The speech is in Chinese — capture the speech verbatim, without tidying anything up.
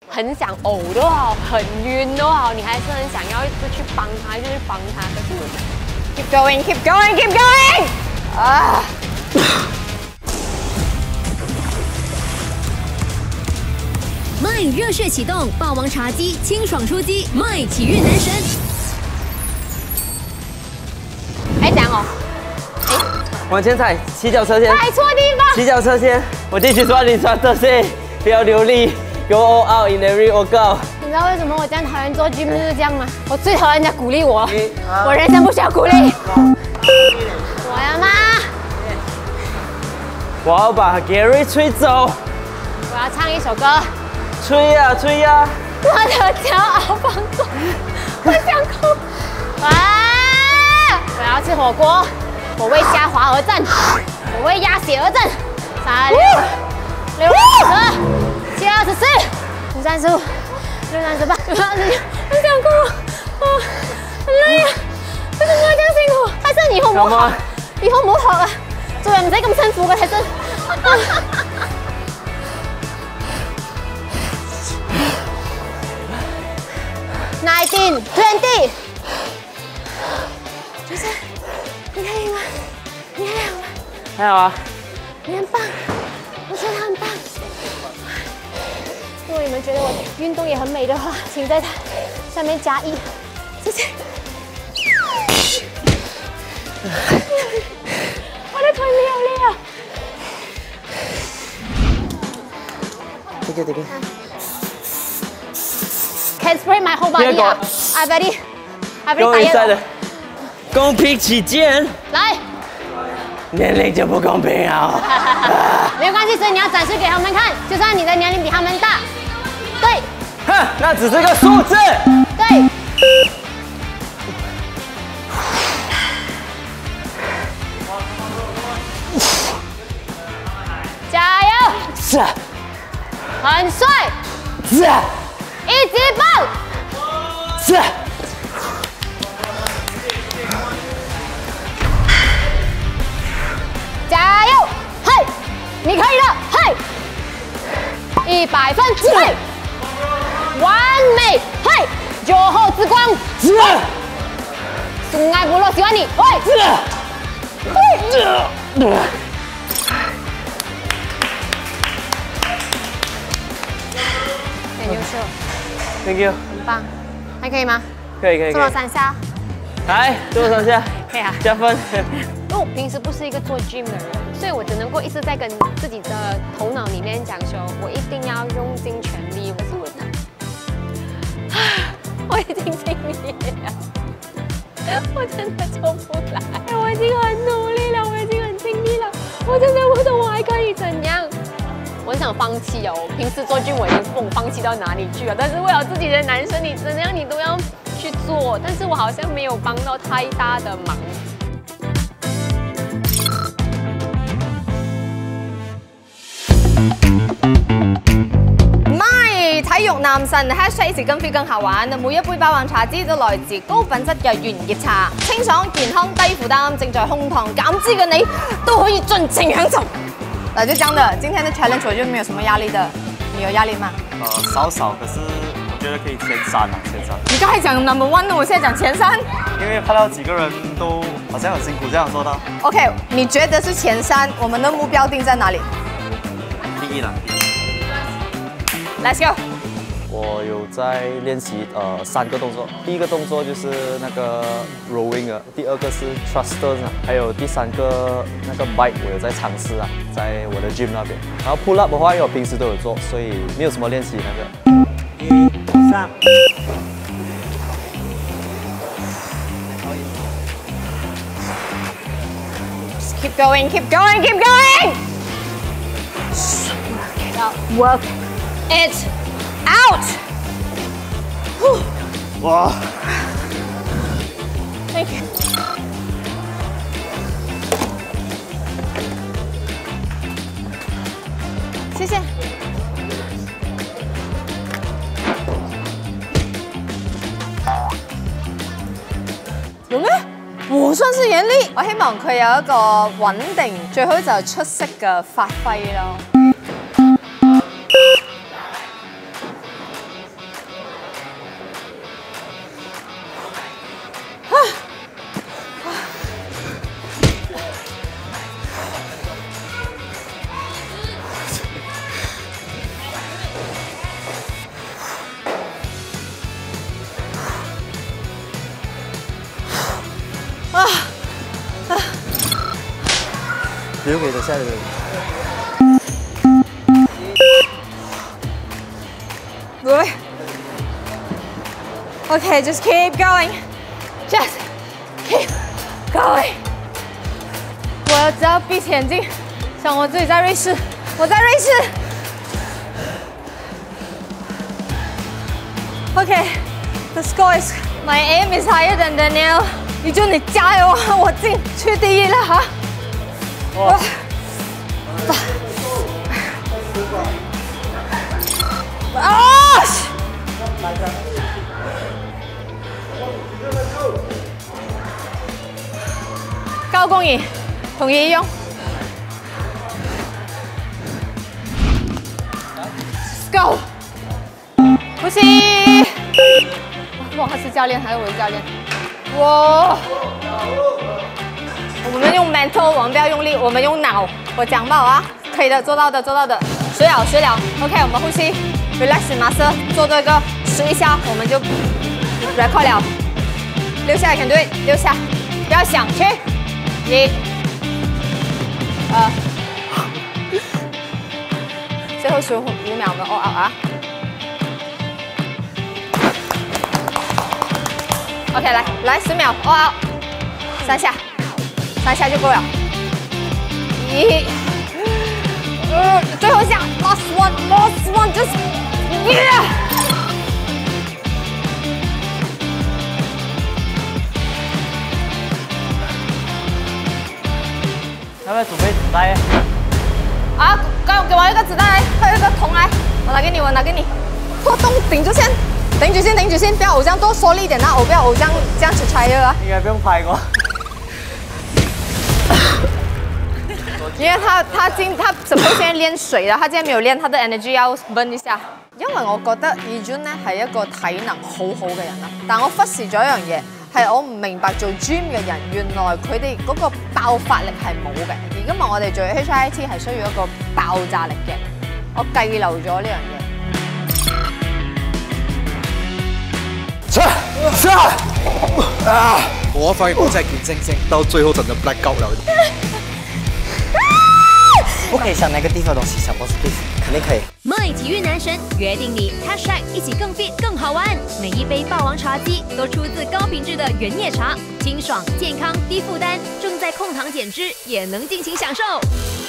很想呕都好，很晕都好，你还是很想要一直去帮他，一直去帮他。可是 keep going, keep going, keep going 啊！ 麦热血启动，霸王茶姬清爽出击，麦体育男神。 哎，这样哦。哎， 往前踩，骑脚车先。 踩错地方。 骑脚车先，我继续抓你抓这些，不要流力。Go all out in every workout。 你知道为什么我这样讨厌做 gym 就是这样吗？我最讨厌人家鼓励我，我人生不需要鼓励。我要吗？ 我要把 Gary 吹走。 我要唱一首歌。 吹呀吹呀！ 我的骄傲放纵，我想哭。啊！我要吃火锅，我为虾滑而战，我为鸭血而战。三六六十二七二十四五三十五六三十八六二十九，很想哭，啊，很累啊！為什麼這樣辛苦？泰森以後唔好學，以後唔好學啊！做人唔使咁辛苦嘅，泰森。nineteen twenty， 就是你可以吗？你还好吗？ 还好啊。 你很棒，我觉得很棒。如果你们觉得我运动也很美的话，请在它下面加一，谢谢。我的腿没有力啊！ 这个这个。 Can spray my whole body 啊 ！I very, I very tired。 公平起见。 来。 年龄就不公平啊！ 没有关系，所以你要展示给他们看，就算你的年龄比他们大。对。 哼，那只是个数字。 对。加油！ 是。 很帅。 是。 一级棒！ 是。 加油！嘿，你可以的！嘿，一百分！嘿，完美！嘿，酒后之光！ 是。 sun爱部落喜欢你！喂！ 是。 嘿。很优秀。 Thank you， 很棒，还可以吗？ 可以可以。 做了三下。 来，做三下。 可以啊。 加分。 因为我平时不是一个做 gym 的人，所以我只能够一直在跟自己的头脑里面讲说，我一定要用尽全力。可是我，我已经尽力了，我真的做不来。我已经很努力了，我已经很尽力了，我真的不懂我还可以怎样。我很想放弃哦，我平时做 gym 我已经不懂放弃到哪里去了，但是为了自己的男生，你怎样你都要去做，但是我好像没有帮到太大的忙。 My 體育男神 hashtag 一起更 fit 更好玩，每一杯霸王茶姬都來自高品質嘅原葉茶，清爽健康低負擔，正在空堂減脂嘅你都可以盡情享受。那就這樣的，今天的 challenge 我就沒有什麼壓力的，你有壓力嗎？ 呃，少少，可是我覺得可以前三啊，前三。 你剛才講 number one 我現在講前三。 因為看到幾個人都好像很辛苦這樣做到。 OK， 你覺得是前三，我們的目標定在哪裡？ 第一啦。 Let's go。 我有在練習呃三個動作，第一個動作就是那個 rowing 啊，第二個是 thrusters 啊，還有第三個那個 bike 我有在嘗試啊，在我的 gym 那邊。然後 pull up 的話，因為我平時都有做，所以沒有什麼練習那個。一、三。 Keep going, keep going, keep going. Work it out. 哇 ！Thank you。謝謝。有咩？我算是嚴厲。我希望佢有一個穩定，最好就係出色嘅發揮咯。 留给等下的人。 对。Okay, just keep going. Just keep going. 我要只要闭起眼睛，想我自己在瑞士，我在瑞士。Okay, the score is my aim is higher than Daniel. 你就你加油啊！我进去第一了哈！哇！啊！高公益，同意用。Go！ 呼吸。哇，他是教练还是我的教练？哇！我们用 mental， 我们不要用力，我们用脑。我讲吧啊，可以的，做到的，做到的。学了，学了。OK， 我们呼吸 ，relax muscle， 做这个十一下，我们就 record 了。六下 can do it， 六下，不要想，去。一，二，最后十五秒，我们 all out 啊。OK， 来来十秒 all out， 三下，三下就够了。一，呃，最后一下 ，last one，last one，just yeah。 要不要准备纸袋？ 啊，给给我一个子弹来，还有一个桶来，我拿给你，我拿给你。破洞顶住先，顶住先，顶住先，不要偶像多缩力一点啊，我不要偶像这样子揣热啊。 应该不用拍我。 因为他他今他怎么现在練水啦？他今天沒有練，他的 energy 要 burn 一下。因為我覺得 Ejun 咧係一個體能好好嘅人啦，但我忽視咗一樣嘢。係我唔明白做 gym 嘅人，原來佢哋嗰個爆發力係冇嘅。而今日我哋做 H I I T 係需要一個爆炸力嘅，我計漏咗呢樣嘢。 上上啊！我發現我真係見星星，到最後真的 black out 了。 不可以想那个地方的东西，想 positive， 肯定可以。 My 体育男神约定你 ，hashtag 一起更 fit 更好玩。每一杯霸王茶姬都出自高品质的原叶茶，清爽健康低负担，正在控糖减脂也能尽情享受。